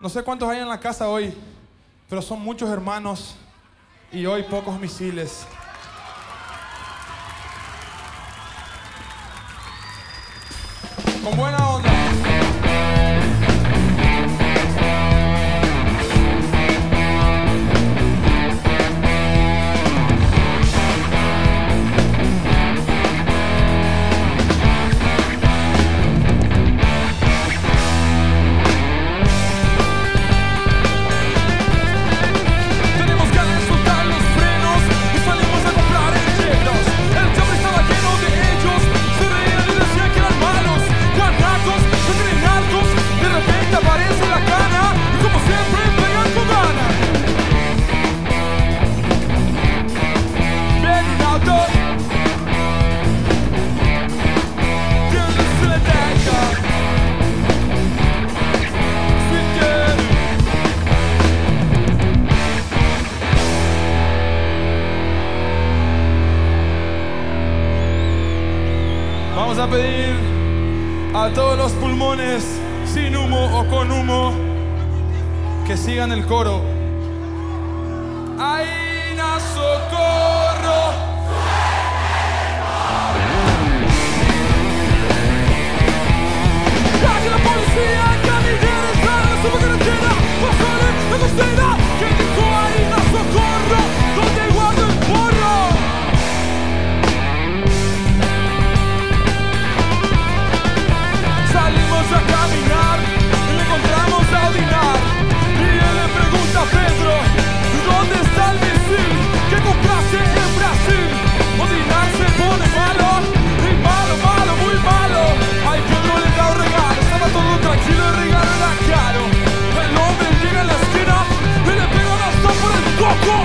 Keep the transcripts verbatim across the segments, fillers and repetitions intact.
No sé cuántos hay en la casa hoy, pero son muchos hermanos y hoy pocos misiles. Con buena onda. Vamos a pedir a todos los pulmones, sin humo o con humo, que sigan el coro. ¡Aina, socorro! ¡Calle la policía! ¡Camilleros están en la supercarretera! ¡Pasale la costera! ¡Que dijo Aina, socorro! ¿Dónde guardo el porro? Salimos a caminar y le encontramos a Odinar. Y él le pregunta a Pedro, ¿dónde está el misil que compraste en Brasil? Odinar se pone malo, y malo, malo, muy malo. Ay, Pedro le da un regalo, estaba todo tranquilo, el regalo era caro. El hombre llega a la esquina y le pega una hasta por el coco.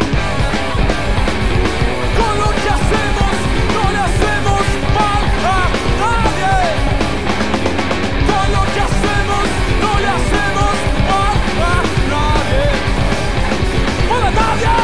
Con lo que hacemos, no le hacemos mal a nadie. Con lo que hacemos, no le hacemos mal a nadie. ¡Mal a nadie!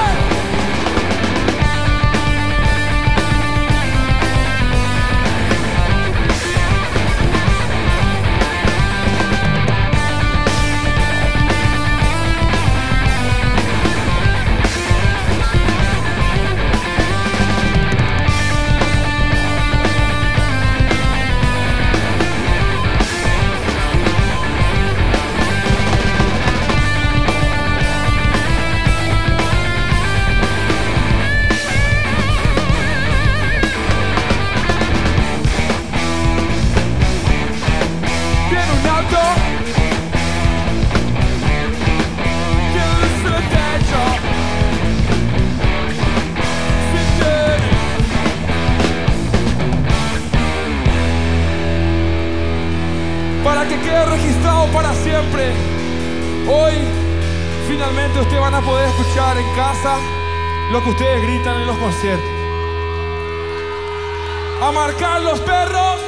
Para que quede registrado para siempre. Hoy finalmente ustedes van a poder escuchar en casa lo que ustedes gritan en los conciertos. A marcar los perros.